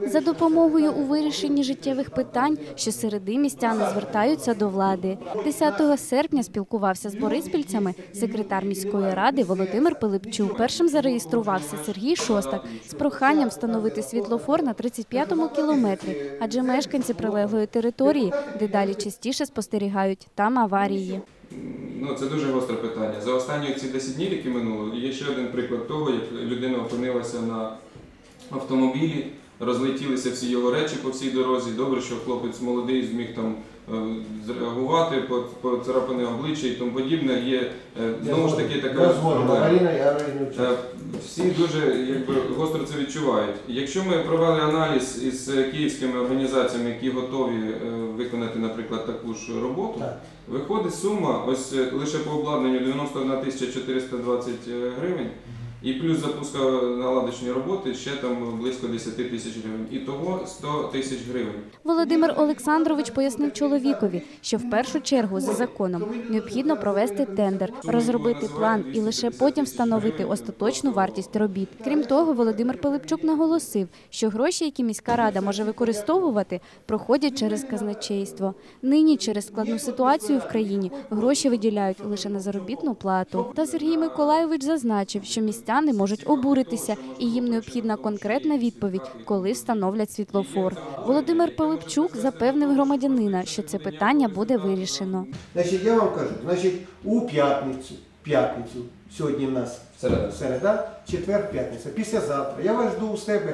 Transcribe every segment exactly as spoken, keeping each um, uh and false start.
за допомогою у вирішенні життєвих питань, щосереди містяни звертаються до влади. десятого серпня спілкувався з бориспільцями секретар міської ради Володимир Пилипчук. Першим зареєструвався Сергій Шостак з проханням встановити світлофор на тридцять п'ятому кілометрі, адже мешканці прилеглої території дедалі частіше спостерігають там аварії. Ну, це дуже гостре питання. За останні ці десять днів, які минуло, є ще один приклад того, як людина опинилася на автомобілі, розлетілися всі його речі по всій дорозі. Добре, що хлопець молодий зміг там зреагувати, поцарапане обличчя і тому подібне. Є знову ж таки така проблема. Всі дуже якби, гостро це відчувають. Якщо ми провели аналіз із київськими організаціями, які готові виконати, наприклад, таку ж роботу, виходить сума ось лише по обладнанню дев'яносто одна тисяча чотириста двадцять гривень. І плюс запуска наладочні роботи ще там близько десяти тисяч гривень. Ітого сто тисяч гривень. Володимир Олександрович пояснив чоловікові, що в першу чергу за законом необхідно провести тендер, розробити план і лише потім встановити остаточну вартість робіт. Крім того, Володимир Пилипчук наголосив, що гроші, які міська рада може використовувати, проходять через казначейство. Нині через складну ситуацію в країні гроші виділяють лише на заробітну плату. Та Сергій Миколайович зазначив, що місця Містяни можуть обуритися, і їм необхідна конкретна відповідь, коли встановлять світлофор. Володимир Пилипчук запевнив громадянина, що це питання буде вирішено. Значить, я вам кажу, значить, у п'ятницю, п'ятницю, сьогодні в нас середа, середа четвер, п'ятниця, післязавтра, я вас жду у себе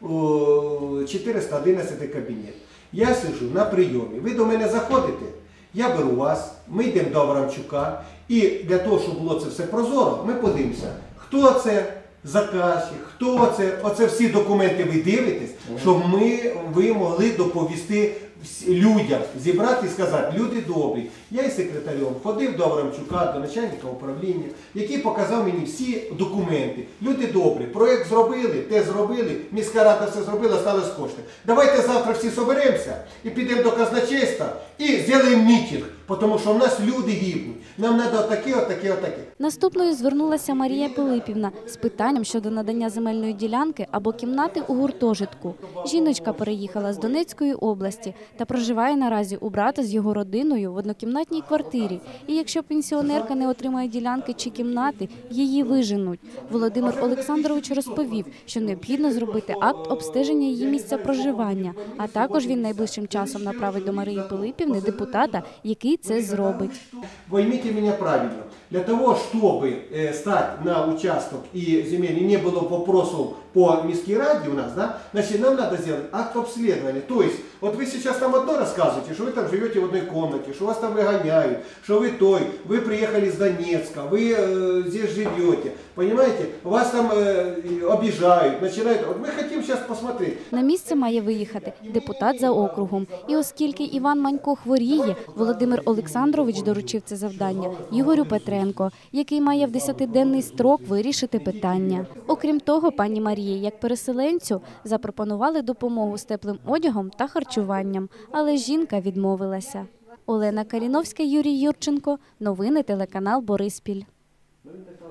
у чотириста одинадцятий кабінет. Я сиджу на прийомі, ви до мене заходите, я беру вас, ми йдемо до Аврамчука, і для того, щоб було це все прозоро, ми подивимося. Хто це заказчик, хто це, оце всі документи ви дивитесь, щоб ми, ви могли доповісти людям, зібрати і сказати, люди добрі. Я із секретарем ходив до Аврамчука, до начальника управління, який показав мені всі документи. Люди добрі, проєкт зробили, те зробили, міська рада все зробила, сталося кошти. Давайте завтра всі соберемося і підемо до казначейства і зробимо мітинг, тому що в нас люди гибнуть. Нам треба отаке, отаке, отаке. Наступною звернулася Марія Пилипівна з питанням щодо надання земельної ділянки або кімнати у гуртожитку. Жіночка переїхала з Донецької області та проживає наразі у брата з його родиною в однокімнатній квартирі. І якщо пенсіонерка не отримає ділянки чи кімнати, її виженуть. Володимир Олександрович розповів, що необхідно зробити акт обстеження її місця проживання, а також він найближчим часом направить до Марії Пилипівни депутата, який це зробить. Поймите меня правильно. Для того, чтобы э, стать на участок и земельный, не было вопросов по міській раді у нас, да, значит, нам надо сделать акт обследования. То есть, вот вы сейчас там одно рассказываете, что вы там живете в одной комнате, что вас там выгоняют, что вы той, вы приехали с Донецка, вы э, здесь живете, понимаете, вас там э, обижают, начинают. Вот мы хотим сейчас посмотреть. На місце має виїхати депутат за округом. І оскільки Іван Манько хворіє, Володимир Олександрович доручив це завдання Ігорю Петренко, який має в десятиденний строк вирішити питання. Окрім того, пані Марії, як переселенцю, запропонували допомогу з теплим одягом та харчуванням, але жінка відмовилася. Олена Каріновська, Юрій Юрченко. Новини телеканал Бориспіль.